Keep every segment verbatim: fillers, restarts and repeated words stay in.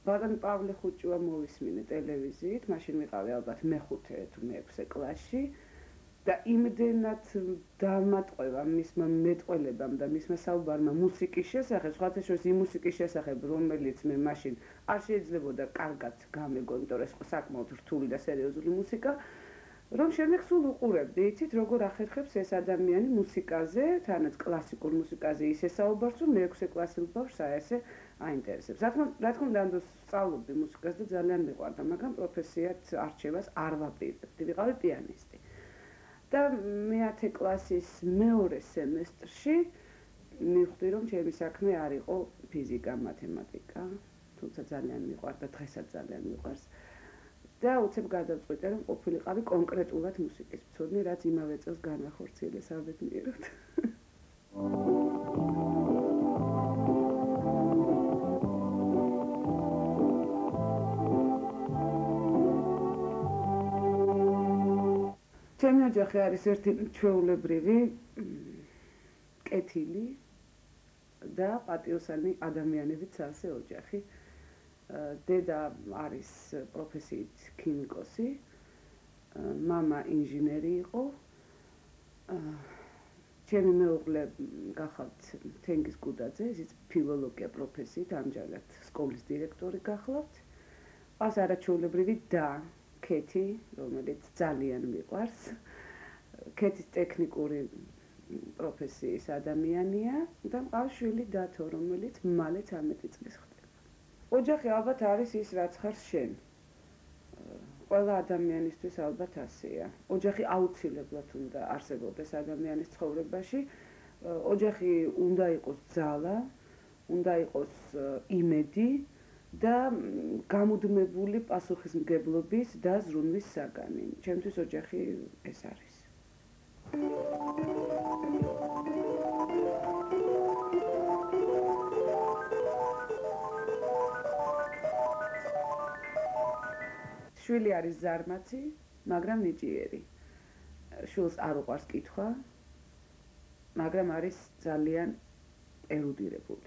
ბატონი პავლე ხუჭუა მოვისმინე ტელევიზიით, მაშინ ვიყავი ალბათ მეხუთე თუ მეექვსე კლასში და იმდენად დამატყვევა მისმა მეტყველებამ და მისმა საუბარმა მუსიკის შესახებ, სხვათა შორის იმ მუსიკის შესახებ, რომელიც მე მაშინ არ შეიძლებოდა კარგად გამეგო, იმიტომ რომ ეს საკმაოდ რთული და სერიოზული მუსიკა, რომ შემდეგ სულ უყურებდი, იცით, როგორ ახერხებს ეს ადამიანი მუსიკაზე, თანაც კლასიკურ მუსიკაზე ისე საუბარს, რომ მეექვსე კლასელ ბავშვს აესე აინტერესებს. რა თქმა უნდა, ამ დროს სწავლობდი მუსიკას და ძალიან მიყვარდა, მაგრამ პროფესიად არჩევას არ ვაპირებდი, ვიყავი პიანისტი. და მეათე კლასის მეორე სემესტრში მივხვდი, რომ ჩემი საქმე არ იყო ფიზიკა, მათემატიკა, თუმცა ძალიან მიყვარდა, დღესაც ძალიან მიყვარს. და უცებ გადავწყვიტე, რომ ყოფილიყავი კონკრეტულად მუსიკის მცოდნე, რაც იმავე წელს განახორციელე საბედნიეროდ. ჩემი ოჯახი არის ერთი ჩვეულებრივი, კეთილი და პატიოსანი ადამიანებით სავსე ოჯახი. დედა არის პროფესიით ქიმიკოსი, მამა ინჟინერი იყო. ჩემი მეუღლე გახავთ თენგიზ გუდაძე, ისიც ფილოლოგია პროფესიით, ამჯერად სკოლის დირექტორი გახლავთ. ყავს არაჩვეულებრივი და ქეთი, რომელიც ძალიან მიყვარს. ქეთის ტექნიკური პროფესიის ადამიანია და მყავს შვილი დათო, რომელიც მალე ცამეტი წლის ხდება. ოჯახი ალბათ არის ის, რაც ხარ შენ. ყველა ადამიანისთვის ალბათ ასეა. ოჯახი აუცილებლად უნდა არსებობდეს ადამიანის ცხოვრებაში. ოჯახი უნდა იყოს ძალა, უნდა იყოს იმედი და გამუდმებული პასუხისმგებლობის და ზრუნვის საგანი. ჩემთვის ოჯახი ეს არის. შვილი არის ზარმაცი, მაგრამ ნიჭიერი. შვილს არ უყვარს კითხვა, მაგრამ არის ძალიან ერუდირებული.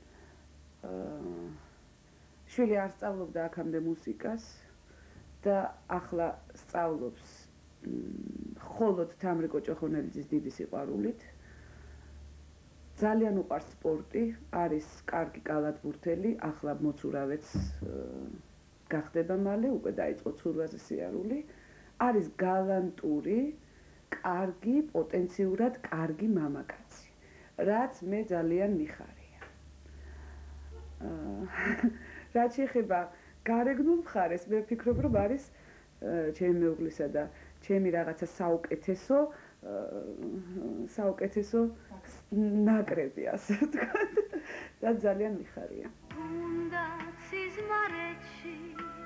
შვილი არ სწავლობდა აქამდე მუსიკას და ახლა სწავლობს მხოლოდ თამრიკო ჭოხონელიძის დიდი სიყვარულით. ძალიან უყვარს სპორტი, არის კარგი კალათბურთელი, ახლა მოცურავეც გახდება მალე, უკვე დაიწყო ცურვაზე სიარული. არის გალანტური, კარგი, პოტენციურად კარგი მამაკაცი, რაც მე ძალიან მიხარია. რაც შეეხება გარეგნულ მხარეს, მე ვფიქრობ, რომ არის ჩემი მეუღლისა და ჩემი რაღაცა საუკეთესო საუკეთესო ნაკრები, ასე ვთქვათ, და ძალიან მიხარია. უნდა სიზმარეთში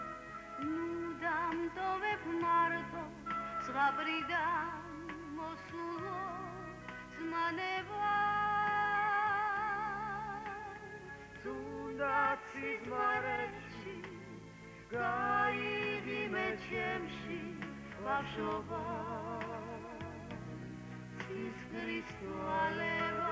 დამტოვებ მარტო ზღაპრიდან მოსულო ზმანება თუნდაც სიზმარეთში გაიგიმე ჩემში ბავშვობა ცისკრის თვალება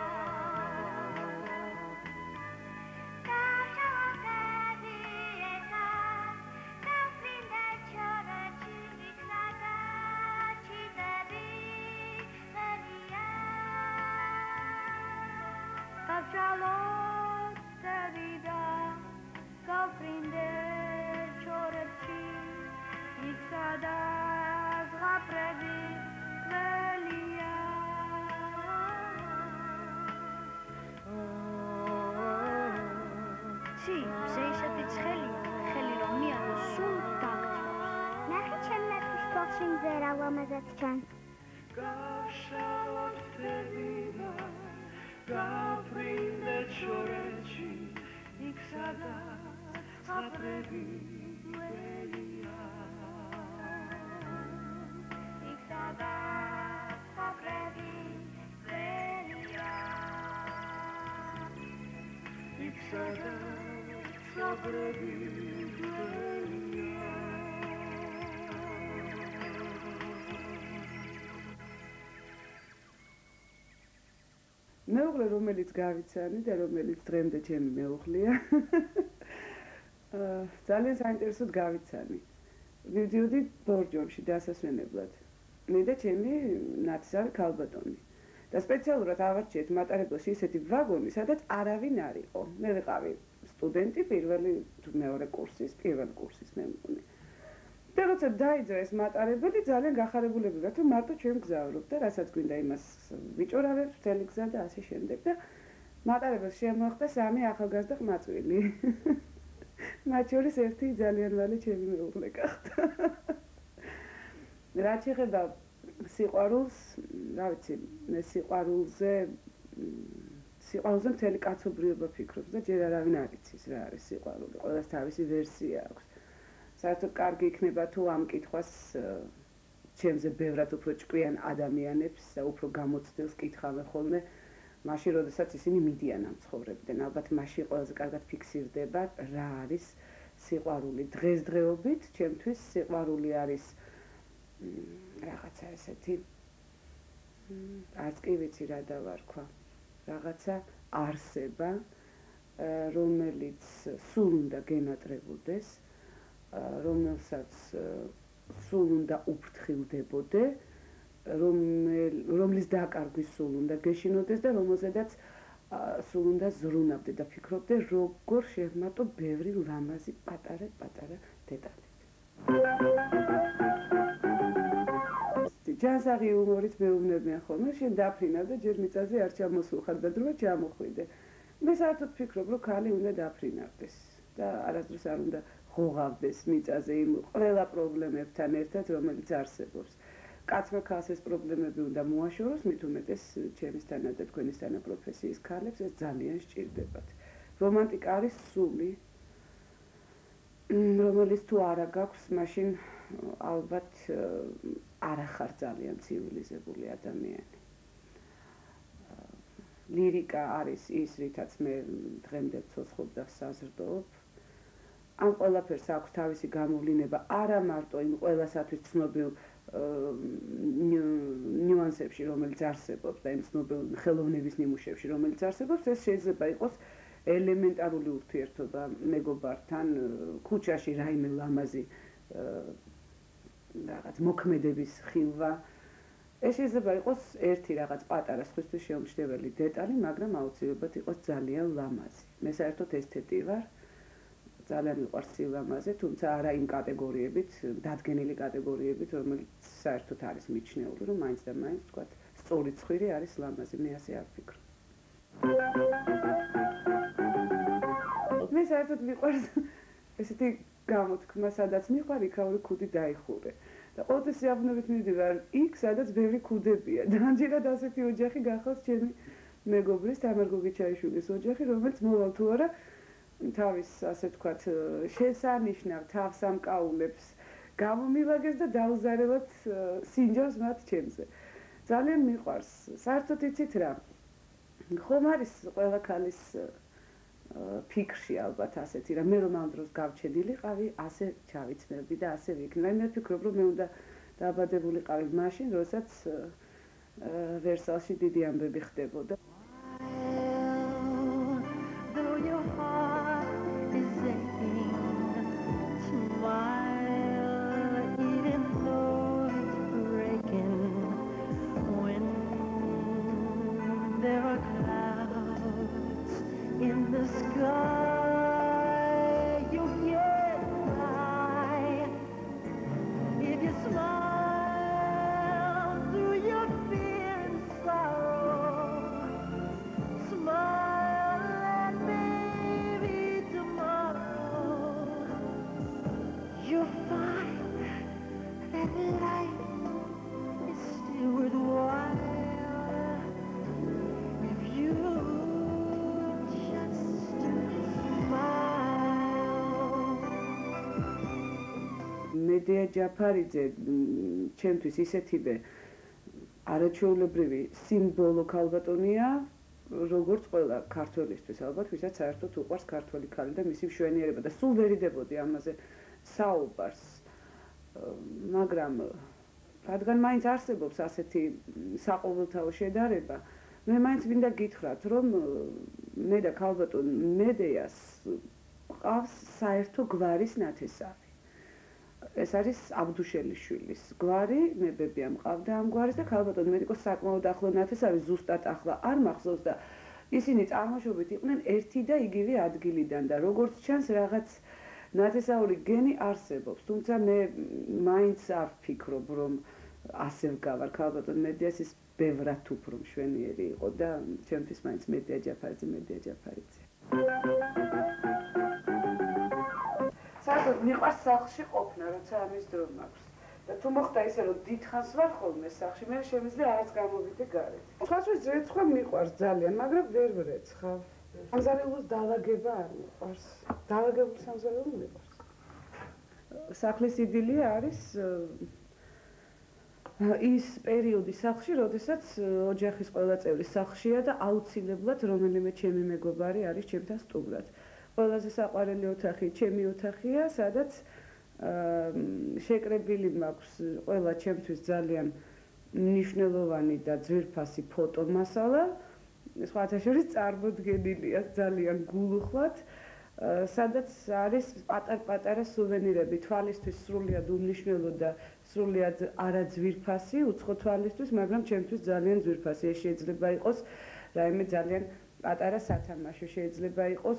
Cavcialot te vida, cofrinde cioreci, ixada zgaprevi velia. Si, zeisat it xelia, xeliromia do sul taktvos. Nachi cemmetus povšim zerala mazat čan. Cavcialot te vida. Caprinde cioreci, ixada, saprevi velia. Ixada, saprevi velia. Ixada, saprevi velia. მეუღლე, რომელიც გავიცანი და რომელიც დღემდე ჩემი მეუღლეა. ძალიან საინტერესოდ გავიცანი. მივდიოდი ბორჯომში დასასვენებლად. მე და ჩემი ნაცარი ქალბატონი. და სპეციალურად ავარჩიეთ მატარებელში ისეთი ვაგონი, სადაც არავინ არ იყო. მე ვიყავი სტუდენტი პირველი თუ მეორე კურსის, პირველი კურსის მე მგონი. და როცა დაიძრა ეს მატარებელი, ძალიან გახარებულები ვართ, რომ მარტო ჩვენ გზავრობთ და რასაც გვინდა იმას ვიჭორავებთ მთელი გზა და ასე შემდეგ. და მატარებელს შემოხდა სამი ახალგაზრდა ყმაწვილი. მათ შორის ერთი ძალიან მალე ჩემი მეუღლე გახდა. რაც ეხება სიყვარულს, რა ვიცი, მე სიყვარულზე სიყვარულზე მთელი კაცობრიობა ფიქრობს და ჯერ არავინ არ იცის რა არის სიყვარული. ყველას თავისი ვერსია აქვს. საერთოდ კარგი იქნება თუ ამ კითხვას ჩემზე ბევრად უფრო ჭკვიან ადამიანებს და უფრო გამოცდილს კითხავენ ხოლმე მაშინ როდესაც ისინი მიდიან ამ ცხოვრებიდან. ალბათ მაშინ ყველაზე კარგად ფიქსირდება რა არის სიყვარული. დღესდღეობით ჩემთვის სიყვარული არის რაღაცა ესეთი არც კი ვიცი რა დავარქვა. რაღაცა არსება, რომელიც სულ უნდა გენატრებოდეს, რომელსაც სულ უნდა უფრთხილდებოდე, რომლის დაკარგვის სულ უნდა გეშინოდეს და რომელზედაც სულ უნდა ზრუნავდე და ფიქრობდე, როგორ შევმატო ბევრი ლამაზი პატარა პატარა დეტალით. ჯანსაღი იუმორით მეუბნებიან ხოლმე, შენ დაფრინავ და ჯერ მიწაზე არ ჩამოსულხარ და დროა ჩამოხვიდე. მე საერთოდ ფიქრობ, რომ ქალი უნდა დაფრინავდეს და არასდროს არ უნდა ღოღავდეს მიწაზე იმ ყველა პრობლემებთან ერთად, რომელიც არსებობს. კაცმა ქალს ეს პრობლემები უნდა მოაშოროს, მით უმეტეს ჩემისთანა და თქვენისთანა პროფესიის ქალებს ეს ძალიან სჭირდებათ. რომანტიკა არის სული, რომელიც თუ არა გაქვს, მაშინ ალბათ არ ახარ ძალიან ცივილიზებული ადამიანი. ლირიკა არის ის, რითაც მე დღემდე ვცოცხლობ და ვსაზრდოობ. ამ ყველაფერს აქვს თავისი გამოვლინება არა მარტო იმ ყველასათვის ცნობილ ნიუანსებში, რომელიც არსებობს და იმ ცნობილ ხელოვნების ნიმუშებში, რომელიც არსებობს, ეს შეიძლება იყოს ელემენტარული ურთიერთობა მეგობართან, ქუჩაში რაიმე ლამაზი რაღაც მოქმედების ხილვა. ეს შეიძლება იყოს ერთი რაღაც პატარა სხვისთვის შეუმჩნეველი დეტალი, მაგრამ აუცილებლად იყოს ძალიან ლამაზი. მე საერთოდ ესთეტი ვარ. ძალიან მიყვარს სილამაზე, თუმცა არა იმ კატეგორიებით, დადგენილი კატეგორიებით, რომელიც საერთოდ არის მიჩნეული, რომ მაინც და მაინც ვთქვათ, სწორი ცხვირი არის ლამაზი, მე ასე არ ვფიქრობ. მე საერთოდ მიყვარს ესეთი გამოთქმა, სადაც მიყვარ, იქაური ქუდი დაიხურე. და ყოველთვის სიამოვნებით მივდივარ იქ, სადაც ბევრი ქუდებია. და ამჯერად ასეთი ოჯახი გახავს ჩემი მეგობრის თამარ გოგიჩაიშვილის ოჯახი, რომელიც მოვალ თუ არა თავის, ასე ვთქვათ, შესანიშნავ თავს ამკაულებს გამომილაგეს და დაუზარელად სინჯავს მათ ჩემზე. ძალიან მიყვარს. საერთოდ იცით რა, ხომ არის ყველა ქალის ფიქრში ალბათ ასეთი რა, მე რომ ამ დროს გავჩენილიყავი, ასე ჩავიცმევდი და ასე ვიქნა. მე ვფიქრობ, რომ მე უნდა დააბადებულიყავი მაშინ, როდესაც ვერსალში დიდი ამბები ხდებოდა. მედეა ჯაფარიძე ჩემთვის ისეთივე არაჩვეულებრივი სიმბოლო ქალბატონია, როგორც ყველა ქართველისთვის ალბათ, ვისაც საერთოდ უყვარს ქართველი ქალი და მისი მშვენიერება და სულ ვერ იდებოდი ამაზე საუბარს. მაგრამ რადგან მაინც არსებობს ასეთი საყოველთაო შედარება, მე მაინც მინდა გითხრათ, რომ მე და ქალბატონ მედეას მყავს საერთო გვარის ნათესავი. ეს არის აბდუშელიშვილის გვარი, ნებებია მყავდა ამ გვარის და ქალბატონ მედიკოს საკმაოდ ახლო ნათესავი ზუსტად ახლა არ მახსოვს და ისინი წარმოშობით იყვნენ ერთი და იგივე ადგილიდან და როგორც ჩანს რაღაც ნათესაური გენი არსებობს, თუმცა მე მაინც არ ვფიქრობ, რომ ასე ვგავარ ქალბატონ მედიას ის ბევრად უფრო მშვენიერი იყო და ჩემთვის მაინც მედია ჯაფარიძე მედია ჯაფარიძე. საერთოდ მიყვარს სახლში ყოფნა, როცა ამის დრო მაქვს. და თუ მოხდა ისე, რომ დიდხანს ვარ ხოლმე სახლში, მე შემიძლია არც გამოვიდე გარეთ. სხვათვის რეცხვა მიყვარს ძალიან, მაგრამ ვერ ვრეცხავ. სამზარეულოს დაალაგება არ მიყვარს. დაალაგებული სამზარეულო მიყვარს. სახლის იდილია არის ის პერიოდი სახლში, როდესაც ოჯახის ყველა წევრი სახლშია და აუცილებლად რომელიმე ჩემი მეგობარი არის ჩემთან სტუმრად. ყველაზე საყვარელი ოთახი ჩემი ოთახია, სადაც შეკრებილი მაქვს ყველა ჩემთვის ძალიან მნიშვნელოვანი და ძვირფასი ფოტომასალა. სხვათა შორის წარმოდგენილია ძალიან გულუხვად, სადაც არის პატარ-პატარა სუვენირები, თვალისთვის სრულიად უმნიშვნელო და სრულიად არაძვირფასი, უცხო თვალისთვის, მაგრამ ჩემთვის ძალიან ძვირფასი. ეს შეიძლება იყოს რაიმე ძალიან პატარა სათამაშო, შეიძლება იყოს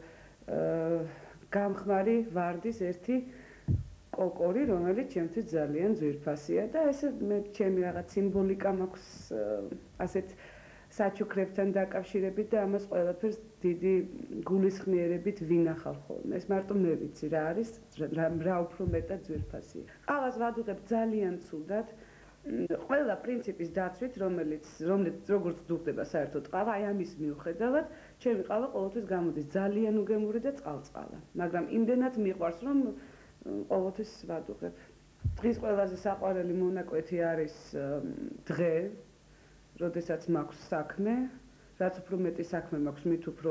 გამხმარი ვარდის ერთი კოკორი, რომელიც ჩემთვის ძალიან ძვირფასია და ესე მე ჩემი რაღაც სიმბოლიკა მაქვს ასეთ საჩუქრებთან დაკავშირებით და ამას ყველაფერს დიდი გულისხმიერებით ვინახავ ხოლმე. ეს მარტო მე ვიცი რა არის, რა უფრო მეტად ძვირფასია. ყავას ვადუღებ ძალიან ცუდად. ყველა პრინციპის დაცვით, რომელიც რომელიც როგორც ძუხდება საერთოდ ყავა, აი ამის მიუხედავად, ჩემი ყავა ყოველთვის გამოდის ძალიან უგემური და წყალწყალა. მაგრამ იმდენად მიყვარს, რომ ყოველთვის ვადუღებ. დღის ყველაზე საყვარელი მონაკვეთი არის დღე, როდესაც მაქვს საქმე, რაც უფრო მეტი საქმე მაქვს, მით უფრო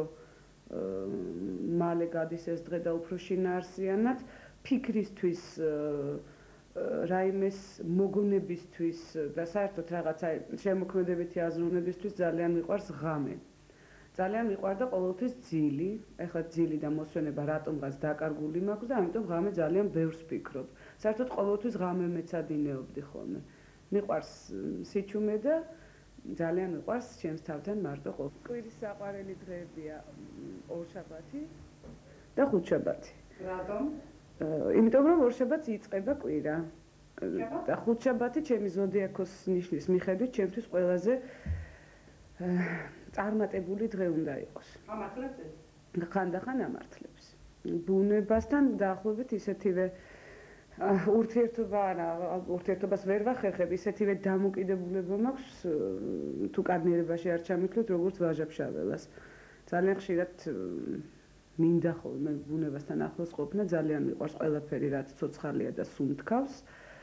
მალე გადის ეს დღე და უფრო შინაარსიანად, ფიქრისთვის რაიმეს მოგონებისთვის და საერთოდ რაღაცა შემოქმედებითი აზროვნებისთვის ძალიან მიყვარს ღამე. ძალიან მიყვარდა ყოველთვის ძილი, ეხლა ძილი და მოსვენება რატომღაც დაკარგული მაქვს და ამიტომ ღამე ძალიან ბევრს ვფიქრობ. საერთოდ ყოველთვის ღამე მეცადინეობდი ხოლმე. მიყვარს სიჩუმე და ძალიან მიყვარს ჩემს თავთან მარტო ყოფნა. კვირის საყვარელი დღეებია ორშაბათი და ხუთშაბათი. რატომ? იმიტომ რომ ორშაბათს იწყება კვირა. და ხუთშაბათი ჩემი ზოდიაქოს ნიშნის მიხედვით ჩემთვის ყველაზე წარმატებული დღე უნდა იყოს. ამართლებს ეს? ხანდახან ამართლებს. ბუნებასთან დაახლოებით ისეთივე ურთიერთობა არა, ურთიერთობას ვერ ვახერხებ, ისეთივე დამოკიდებულება მაქვს თუ კადნიერებაში არ ჩამიქვლიოთ, როგორც ვაჟა-ფშაველას. ძალიან ხშირად მინდა ხოლმე ბუნებასთან ახლოს ყოფნა, ძალიან მიყვარს ყველაფერი, რაც ცოცხალია და სუნთქავს.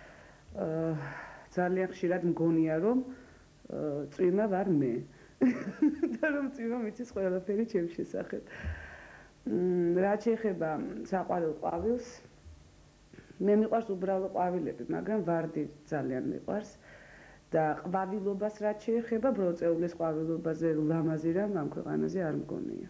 ძალიან ხშირად მგონია, რომ წვიმა ვარ მე. და რომ წვიმა მიცის ყველაფერი ჩემს შესახებ. რაც შეეხება საყვარელ ყვავილს, მე მიყვარს უბრალო ყვავილები, მაგრამ ვარდი ძალიან მიყვარს და ყვავილობას რაც შეეხება, ბროწეულის ყვავილობაზე ლამაზი რამ ამ ქვეყანაზე არ მგონია.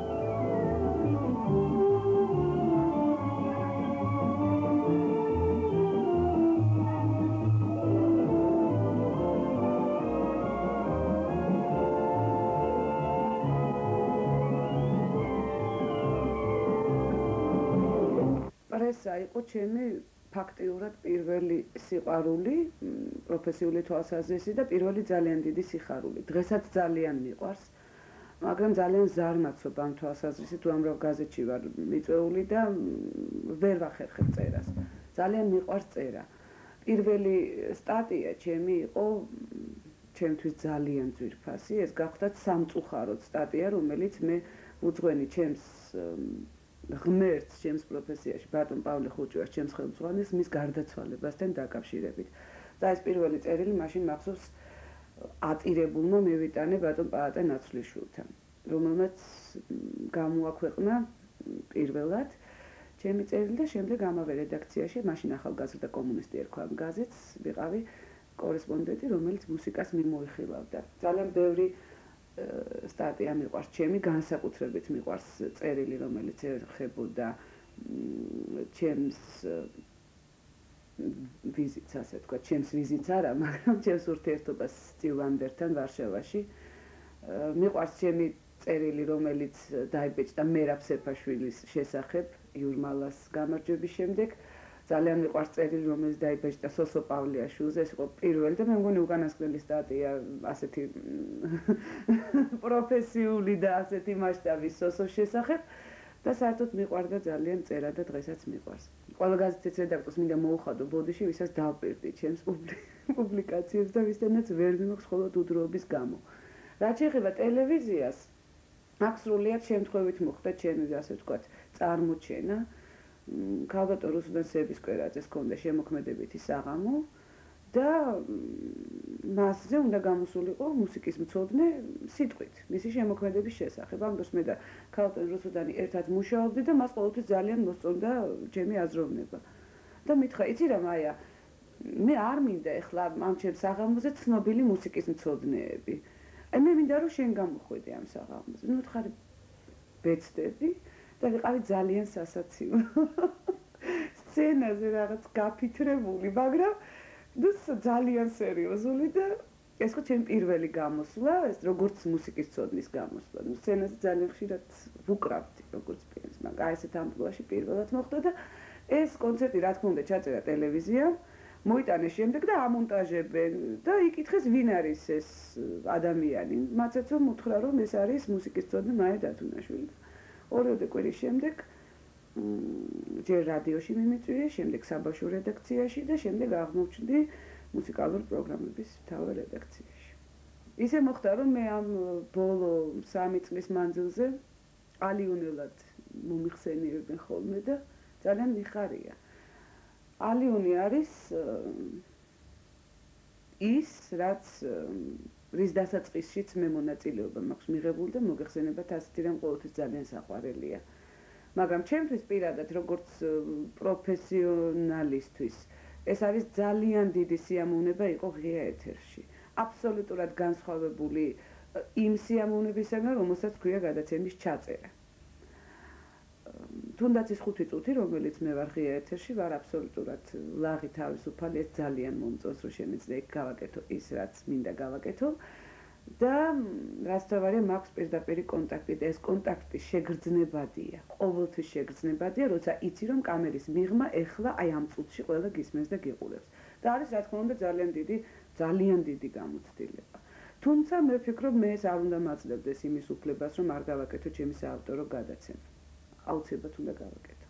პრესა იყო ჩემი ფაქტიურად პირველი სიყვარული, პროფესიული თვალსაზრისით და პირველი ძალიან დიდი სიხარული. დღესაც ძალიან მიყვარს, მაგრამ ძალიან ზარმაცობ ამ თვალსაზრისით, უამრავ გაზეთში ვარ მიწვეული და ვერ ვახერხებ წერას. ძალიან მიყვარს წერა. პირველი სტატია ჩემი იყო ჩემთვის ძალიან ძვირფასი, ეს გახლდათ სამწუხაროდ სტატია, რომელიც მე უძღვენი ჩემს ღმერთს ჩემს პროფესიაში, ბატონ პავლე ხუჭუას ჩემს ხელმძღვანელს მის გარდაცვალებასთან დაკავშირებით. და ეს პირველი წერილი მაშინ მახსოვს ატირებულმა მევიტანე ბატონ პაატე ნაცვლიშვილთან, რომელმაც გამოაქვეყნა პირველად ჩემი წერილი და შემდეგ ამავე რედაქციაში, მაშინ ახალგაზრდა კომუნისტი ერქვა ამ გაზეთს, ვიყავი კორესპონდენტი, რომელიც მუსიკას მიმოიხილავდა. ძალიან ბევრი სტატია მიყვარს ჩემი, განსაკუთრებით მიყვარს წერილი, რომელიც ეხებოდა ჩემს ვიზიტს, ასე თქვა, ჩემს ვიზიტს არა, მაგრამ ჩემს ურთიერთობას სტივ ვანდერთან ვარშავაში. მიყვარს ჩემი წერილი, რომელიც დაიბეჭდა მერაბ სეფაშვილის შესახებ იურმალას გამარჯვების შემდეგ. ძალიან მიყვარს წერილი, რომელიც დაიბეჭდა სოსო პავლეაშვილზე, ეს იყო პირველი და მე მგონი უკანასკნელი სტატია ასეთი პროფესიული და ასეთი მასშტაბის სოსოს შესახებ და საერთოდ მიყვარდა ძალიან წერა და დღესაც მიყვარს. ყველა გაზეთის რედაქტორს მინდა მოუხადო ბოდიში, ვისაც დავპირდი ჩემს პუბლიკაციებს და ვისთანაც ვერ მიმოხს მხოლოდ უდროობის გამო. რაც შეეხება ტელევიზიას, აქ სრულიად შემთხვევით მოხდა ჩემი, ასე ვთქვათ, წარმოჩენა. ქალბატონ რუსუდან სებისკვერაძეს ჰქონდა შემოქმედებითი საღამო და მასზე უნდა გამოსულიყო მუსიკის მცოდნე სიტყვით, მისი შემოქმედების შესახებ. ამ დროს მე და ქალბატონ რუსუდანი ერთად მუშაობდი და მას ყოველთვის ძალიან მოსწონდა ჩემი აზროვნება. და მითხრა, იცი რა მაია, მე არ მინდა ეხლა ამ ჩემ საღამოზე ცნობილი მუსიკის მცოდნეები. აი მე მინდა რომ შენ გამოხვიდე ამ საღამოზე. ნუ თხარი ბეცდები და ვიყავი ძალიან სასაცილო. სცენაზე რაღაც გაფიქრებული, მაგრამ ნუ ძალიან სერიოზული და ეს ხო ჩემი პირველი გამოსვლა, ეს როგორც მუსიკის მცოდნის გამოსვლა. ნუ სცენაზე ძალიან ხშირად ვუკრავდი როგორც პირს, მაგრამ აი ესეთ ამბლუაში პირველად მოხდა და ეს კონცერტი რა თქმა უნდა ჩაწერა ტელევიზიამ, მოიტანეს შემდეგ და ამონტაჟებენ და იკითხეს ვინ არის ეს ადამიანი. მაცაც რომ უთხრა რომ ეს არის მუსიკის მცოდნე მაია დათუნაშვილი. ორიოდე კვირის შემდეგ ჯერ რადიოში მიმიწვიე, შემდეგ საბავშვო რედაქციაში და შემდეგ აღმოჩნდი მუსიკალური პროგრამების მთავარ რედაქციაში. ისე მოხდა რომ მე ამ ბოლო სამი წლის მანძილზე ალიუნელად მომიხსენიებენ ხოლმე და ძალიან მიხარია. ალიუნი არის ის, რაც რის დასაწყისშიც მე მონაწილეობა მაქვს მიღებული და მოგეხსენებათ ასეთი რამ ყოველთვის ძალიან საყვარელია. მაგრამ ჩემთვის პირადად როგორც პროფესიონალისტვის ეს არის ძალიან დიდი სიამოვნება იყო ღია ეთერში. აბსოლუტურად განსხვავებული იმ სიამოვნებისაგან, რომელსაც ქვია გადაცემის ჩაწერა. თუნდაც ის ხუთი წუთი, რომელიც მე ვარ ღია ეთერში, ვარ აბსოლუტურად ლაღი თავისუფალი, ეს ძალიან მომწონს, რომ შემიძლია იქ გავაკეთო ის, რაც მინდა გავაკეთო. და რაც თავარია, მაქვს პირდაპირი კონტაქტი და ეს კონტაქტი შეგრძნებადია, ყოველთვის შეგრძნებადია, როცა იცი რომ კამერის მიღმა ეხლა აი ამ წუთში ყველა გისმენს და გიყურებს. და არის რა თქმა უნდა ძალიან დიდი, ძალიან დიდი გამოცდილება. თუმცა მე ვფიქრობ, მე ეს არ უნდა მაძლევდეს იმის უფლებას, რომ არ გავაკეთო ჩემი საავტორო გადაცემა. აუცილებლად უნდა გავაკეთო.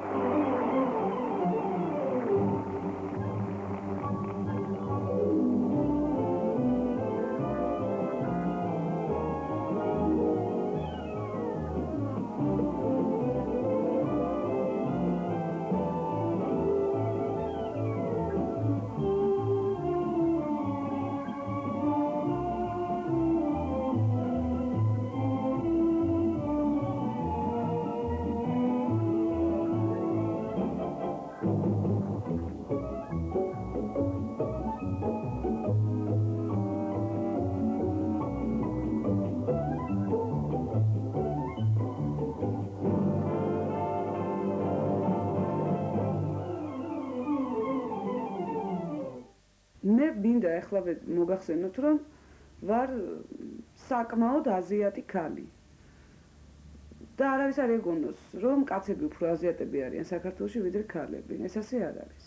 მე მინდა ახლა მოგახსენოთ, რომ ვარ საკმაოდ აზიატი ქალი. და არავის არ ეგონოს, რომ კაცები უფრო აზიატები არიან საქართველოში, ვიდრე ქალები. ეს ასე არ არის.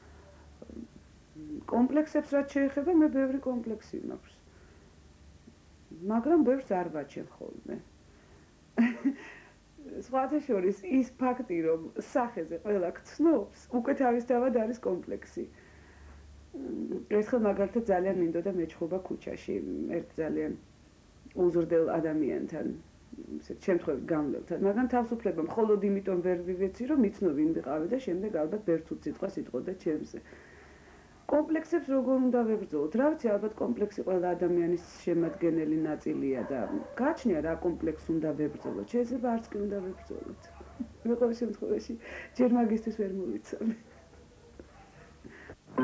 კომპლექსებს რაც შეეხება, მე ბევრი კომპლექსი მაქვს. მაგრამ ბევრს არ ვაჩენ ხოლმე. სხვათა შორის ის ფაქტი, რომ სახეზე ყველა გცნობს, უკვე თავისთავად არის კომპლექსი. ერთხელ მაგალითად ძალიან მინდოდა მეჩხუბა ქუჩაში ერთ ძალიან უზრდელ ადამიანთან, ისეთ შემთხვევით გამლელთან, მაგრამ თავისუფლება მხოლოდ იმიტომ ვერ ვივეცი, რომ მიცნო ვინ ვიყავი და შემდეგ ალბათ ბევრ ცუდ სიტყვას იტყოდა ჩემზე. კომპლექსებს როგორ უნდა ვებრძოლოთ? რა ვიცი, ალბათ კომპლექსი ყველა ადამიანის შემადგენელი ნაწილია და გააჩნია რა კომპლექს უნდა ვებრძოლოთ. შეიძლება არც კი უნდა ვებრძოლოთ. მე ყოველ შემთხვევაში ჯერ მაგისთვის ვერ მოვიცავი.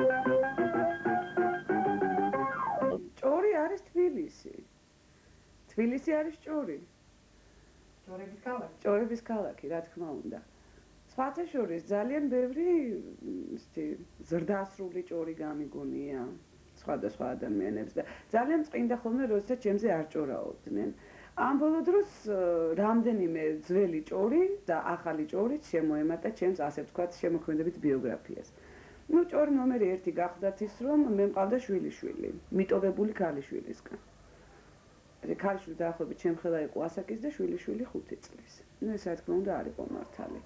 ჭორი არის თბილისი. თბილისი არის ჭორი. ჭორების ქალაქი. ჭორების ქალაქი, რა თქმა უნდა. სხვათა შორის ძალიან ბევრი ისეთი ზრდასრული ჭორი გამიგონია სხვადასხვა ადამიანებს და ძალიან წმინდა ხოლმე როდესაც ჩემზე არ ჭორაობდნენ. ამ ბოლო დროს რამდენიმე ძველი ჭორი და ახალი ჭორი შემოემატა ჩემს ასე ვთქვათ შემოქმედებით ბიოგრაფიას. ნუ ჭორი ნომერი ერთი გახლდათ ის რომ მე მყავდა შვილიშვილი, მიტოვებული ქალიშვილისგან. ქალიშვილი დაახლოებით ჩემ ხელა იყო ასაკის და შვილიშვილი ხუთი წლის. ნუ ეს რა თქმა უნდა არ იყო მართალი.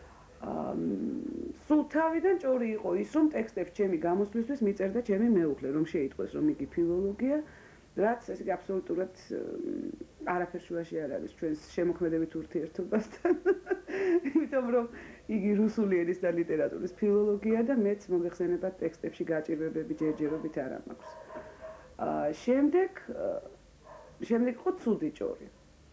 სულ თავიდან ჭორი იყო ის რომ ტექსტებს ჩემი გამოსვლისთვის მიწერდა ჩემი მეუღლე რომ შეიტყვეს რომ იგი ფილოლოგია რაც ესე იგი აბსოლუტურად არაფერ შუაში არ არის ჩვენს შემოქმედებით ურთიერთობასთან იმიტომ რომ იგი რუსული ენის და ლიტერატურის ფილოლოგია და მეც მოგეხსენებათ ტექსტებში გაჭირვებები ჯერჯერობით არ მაქვს შემდეგ შემდეგ იყო ცუდი ჭორი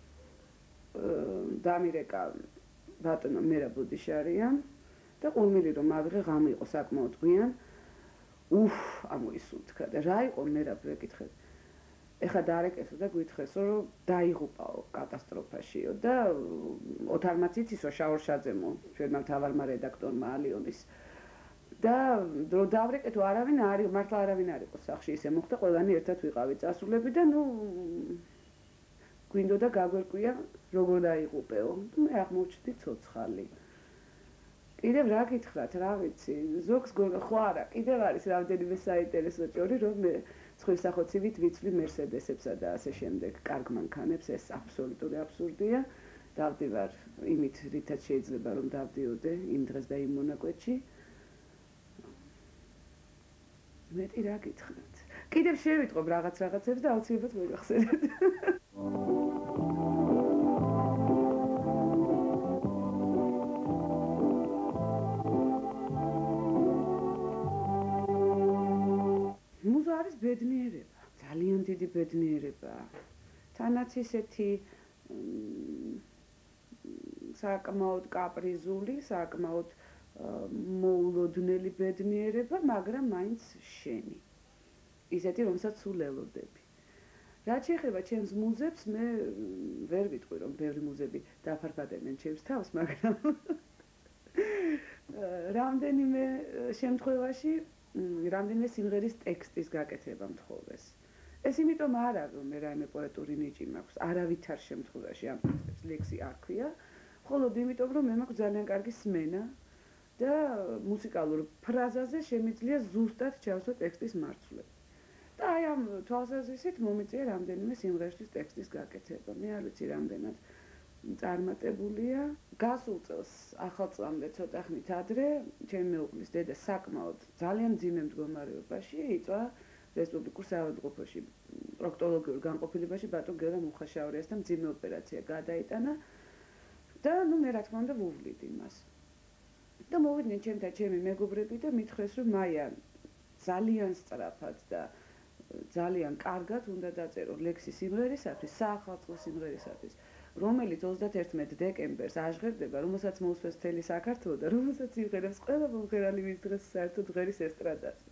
დამირეკა ბატონო მერა ბუდიშარიან და ყურმილი რომ ავიღე ღამე იყო საკმაოდ გვიან უფ ამოისუნთქა და რა იყო მერა ვეკითხე ეხა დაარეკესო და გვითხრესო რომ დაიღუპაო კატასტროფაშიო და ოთარ მაციცისო შაორშაძემო ჩვენმა მთავარმა რედაქტორმა ალიონის და დრო დავრეკეთო არავინ არის მართლა არავინ არ იყო სახში ისე მოხდა ყველანი ერთად ვიყავით წასულები და ნუ გვინდოდა გაგვერკვია როგორ დაიღუპეო მე აღმოჩნდი ცოცხალი კიდევ რა გითხრათ რა ვიცი ზოგს ხო არა კიდევ არის რამდენიმე საინტერესო ჭორი რომ მე ცხვირსახოცივით ვიცვლი მერსედესებსა და ასე შემდეგ კარგ მანქანებს ეს აბსოლუტური აბსურდია დავდივარ იმით რითაც შეიძლება რომ დავდიოდე იმ დღეს და იმ მონაკვეთში მეტი რა გითხრათ კიდევ შევიტყობ რაღაც რაღაცებს და აუცილებლად მოგახსენებთ არის ბედნიერება, ძალიან დიდი ბედნიერება. თანაც ისეთი საკმაოდ კაპრიზული, საკმაოდ მოულოდნელი ბედნიერება, მაგრამ მაინც შენი. ისეთი, რომელსაც სულ ელოდები. რაც შეეხება ჩემს მუზებს, მე ვერ ვიტყვი, რომ ბევრი მუზები დაფარფადებენ ჩემს თავს, მაგრამ რამდენიმე შემთხვევაში რამდენიმე სიმღერის ტექსტის გაკეთება მთხოვეს. ეს იმიტომ არ არის რომ მე რაიმე პოეტური ნიჭი მაქვს, არავითარ შემთხვევაში ამ ტექსტებს ლექსი არ ქვია, მხოლოდ იმიტომ რომ მე მაქვს ძალიან კარგი სმენა და მუსიკალურ ფრაზაზე შემიძლია ზუსტად ჩავსვა ტექსტის მარცვლები. და აი ამ თვალსაზრისით მომიწია რამდენიმე სიმღერისთვის ტექსტის გაკეთება. მე არ ვიცი რამდენად წარმატებულია. გასულ წელს ახალწლამდე ცოტა ხნით ადრე ჩემი მეუღლის დედა საკმაოდ ძალიან მძიმე მდგომარეობაში იწვა რესპუბლიკურ საავადმყოფოში პროქტოლოგიურ განყოფილებაში ბატონ გერა მუხაშაურიასთან მძიმე ოპერაცია გადაიტანა და ნუ მე რა თქმა უნდა ვუვლიდი მას. და მოვიდნენ ჩემთან ჩემი მეგობრები და მითხრეს რომ მაია ძალიან სწრაფად და ძალიან კარგად უნდა დაწერო ლექსი სიმღერისათვის, საახალწლო სიმღერისათვის. რომელიც ოცდაათერთმეტ დეკემბერს აღღერდება, რომელსაც მოусვეს მთელი საქართველო და რომელსაც იმღერებს ყველა მომღერალი მის დღეს საერთოდ ღერის ესტრადაზე.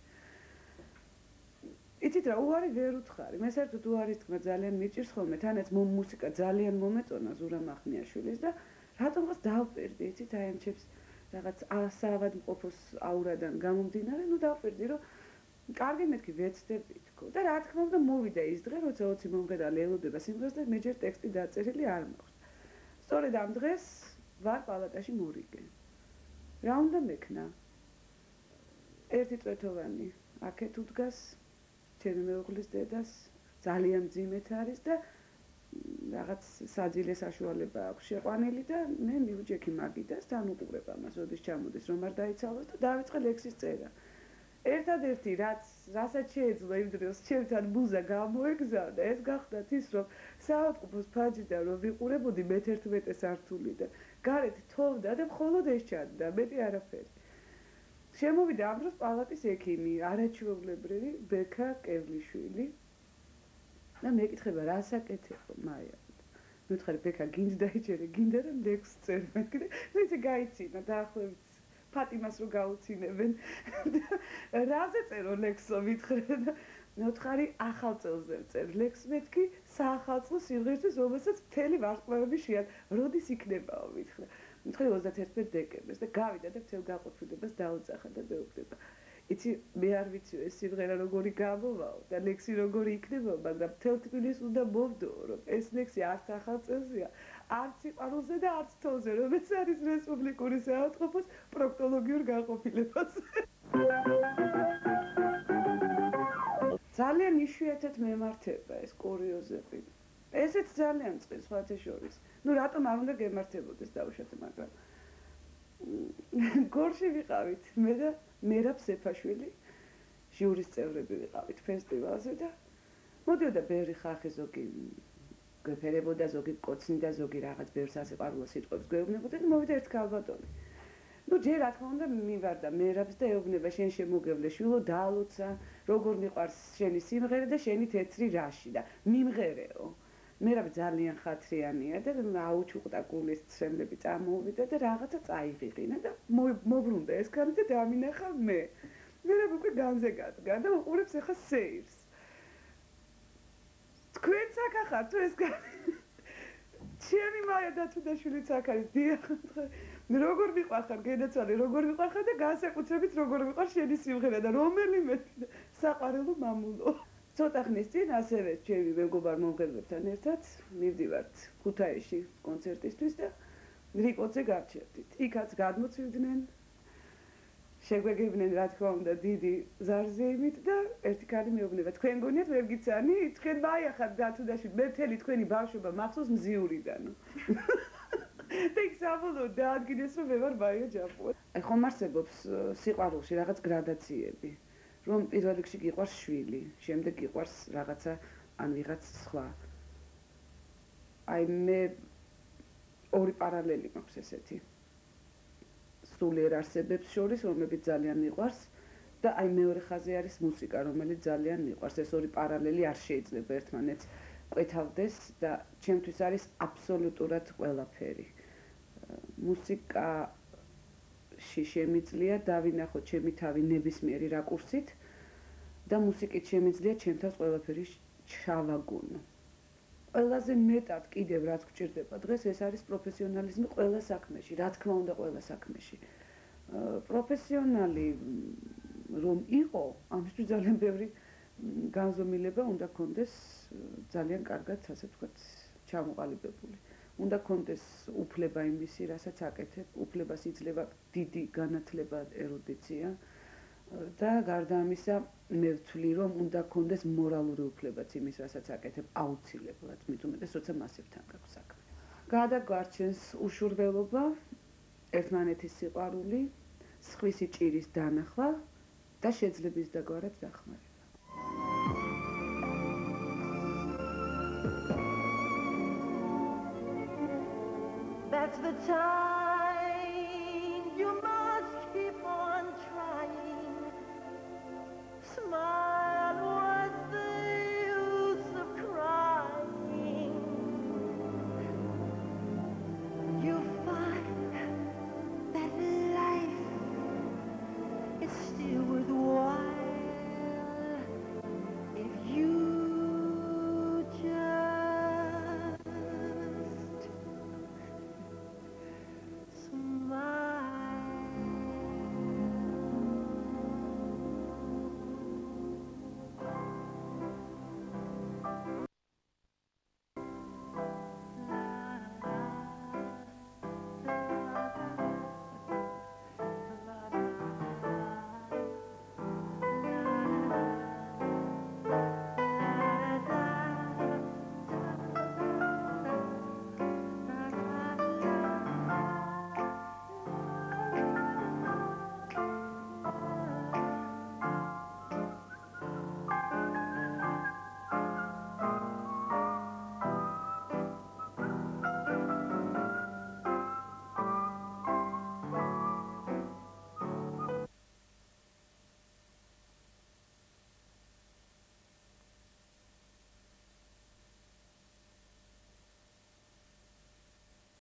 იცით რა, უარი ვერ უთხარი. მე საერთოდ უარის თქმა ძალიან მიჭირს ხოლმე, თანაც მუსიკა ძალიან მომეწონა ზურამ ახმიაშვილის და რატომღაც დავპერდი, იცით, აი ამ ჩემს რაღაც საავადმყოფოს აურადან გამომდინარე, ნუ დავპერდი, რომ კარგი მეთქი ვეცდები თქო და რა თქმა უნდა მოვიდა ის დღე როცა ოცი მომღერალი ელოდება სიმღერას და მე ჯერ ტექსტი დაწერილი არ მაქვს. სწორედ ამ დღეს ვარ პალატაში მორიგე. რა უნდა მექნა? ერთი წვეთოვანი აქეთ უდგას ჩემი მეუღლის დედას ძალიან მძიმედ არის და რაღაც საძილე საშუალება აქვს შეყვანილი და მე მივუჯექი მაგიდას და ამუყურებ ამას როდის ჩამოდის რომ არ დაიცალოს და დავიწყე ლექსის წერა. ერთადერთი რაც რასაც შეეძლო იმ დროს ჩემთან მუზა გამოეგზავნა ეს გახდათ ის რომ საავადმყოფოს ფაჯიდან რომ ვიყურებოდი მეთერთმეტე სართულიდან გარეთ თოვდა და მხოლოდ ეს ჩანდა მეტი არაფერი შემოვიდა ამ დროს პალატის ექიმი არაჩვეულებრივი ბექა კევლიშვილი და მეკითხება რა საკეთებო მაია მეთქარი ბექა გინდა დაიჭერე გინდა რომ ლექსს წერ მეთქი და ისე გაიცინა დაახლოებით ფატიმას რო გაუცინებენ რაზე წერო ლექსო მითხრე და მეოთხარი ახალ წელზე ვწერ ლექს მეთქი საახალწლო სიმღერისთვის, რომელსაც მთელი ვარსკვლავები შეად. როდის იქნებაო მითხრა. მითხრა ოცდაერთმეტ დეკემბერს და გავიდა და მთელ გაყოფილებას დაუძახა და მეუბნება. იცი მე არ ვიცი ეს სიმღერა როგორი გამოვაო და ლექსი როგორი იქნებაო, მაგრამ მთელ თბილისს უნდა მოვდოო, რომ ეს ლექსი არც ახალ წელზეა, არც სიყვარულზე და არც თოვლზე, რომელიც არის რესპუბლიკური საავადმყოფოს პროქტოლოგიურ გაყოფილებაზე. ძალიან იშვიათად მემართება ეს კურიოზები. ესეც ძალიან წყის სხვათა შორის. ნუ რატომ არ უნდა გემართებოდეს დავუშვათ, მაგრამ გორში ვიყავით მე და მერაბ სეფაშვილი, ჟიურის წევრები ვიყავით ფესტივალზე და მოდიოდა ბევრი ხალხი, ზოგი გვეფერებოდა, ზოგი კოცნიდა, ზოგი რაღაც ბევრ სასიყვარულო სიტყვებს გვეუბნებოდა და მოვიდა ერთ ქალბატონი. ნუ ჯერ რა თქმა უნდა მივარდა მერაბს და ეუბნება, შენ შემოგევლე შვილო, დაალოცა, როგორ მიყვარს შენი სიმღერა და შენი თეთრი რაში და მიმღერეო. მერაბ ძალიან ხათრიანია და აუჩუყდა გულის ცემლები წამოვიდა და რაღაცა წაიღიღინა და მობრუნდა ეს ქალი და დამინახა მე. მერაბ უკვე განზე გადგა და უყურებს ახლა სეირს. თქვენც აქ ახართ თუ ეს ქალი? ჩემი მაია დათუდაშვილიც აქ არის, დიახ. როგორ მიყვარხარ, გენაცვალე, როგორ მიყვარხარ და განსაკუთრებით როგორ მიყვარ შენი სიმღერა და რომელიმე საყვარელო მამულო. ცოტა ხნის წინ ასევე ჩემი მეგობარ მომღერლებთან ერთად მივდივართ ქუთაისში კონცერტისთვის და რიკოძე გარჩევდით. იქაც გადმოცივდნენ, შეგვეგებნენ რა თქმა უნდა დიდი ზარზეიმით და ერთი ქალი მეუბნება, თქვენ გონიათ ვერ გიცანი? თქვენ მაიახართ დათუდაშვილი, მე მთელი თქვენი ბავშვობა მახსოვს მზიურიდანო. და იქ საბოლოოდ დაადგინეს, რომ მე ვარ მაია ჯაფუა. აი ხომ არსებობს სიყვარულში რაღაც გრადაციები. რომ პირველ რიგში გიყვარს შვილი, შემდეგ გიყვარს რაღაცა ან ვიღაც სხვა. აი მე ორი პარალელი მაქვს ესეთი. სულიერ არსებებს შორის, რომლებიც ძალიან მიყვარს და აი მეორე ხაზი არის მუსიკა, რომელიც ძალიან მიყვარს. ეს ორი პარალელი არ შეიძლება ერთმანეთს ყვეთავდეს და ჩემთვის არის აბსოლუტურად ყველაფერი. მუსიკაში შემიძლია დავინახო ჩემი თავი ნებისმიერი რაკურსით და მუსიკით შემიძლია ჩემთავს ყველაფერი ჩავაგონო. ყველაზე მეტად კიდევ რაც გვჭირდება დღეს ეს არის პროფესიონალიზმი ყველა საქმეში, რა თქმა უნდა ყველა საქმეში. პროფესიონალი რომ იყო, ამისთვის ძალიან ბევრი განზომილება უნდა კონდეს ძალიან კარგად, ასე ვთქვათ, ჩამოყალიბებული. უნდა კონდეს უფლება იმისი, რასაც აკეთებ, უფლებას იძლევა დიდი განათლება, ერუდიცია და გარდა ამისა მე ვთვლი, რომ უნდა კონდეს მორალური უფლებაც იმის, რასაც აკეთებ, აუცილებლად, მით უმეტეს, როცა მასებთან გაქვს საქმე. გადაგვარჩენს უშურველობა, ერთმანეთის სიყვარული, სხვისი ჭირის დანახვა და შეძლების დაგვარად დახმარება. That's the time